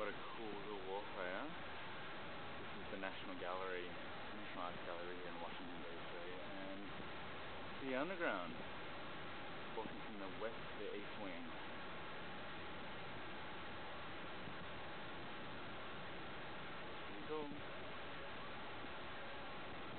What a cool little walkway, huh? This is the National Arts Gallery here in Washington DC, and the underground, walking from the west to the east wing.